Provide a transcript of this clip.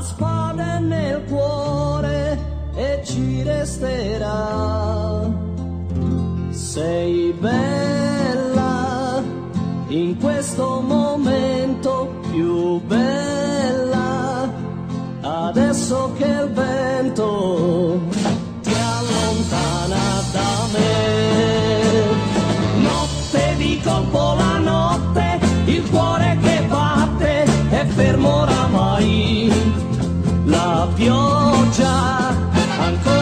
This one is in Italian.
spada è nel cuore e ci resterà. Sei bella in questo momento, più bella adesso che il vento ti allontana da me. Notte di colpo la notte, il cuore che batte è fermo oramai, la pioggia ancora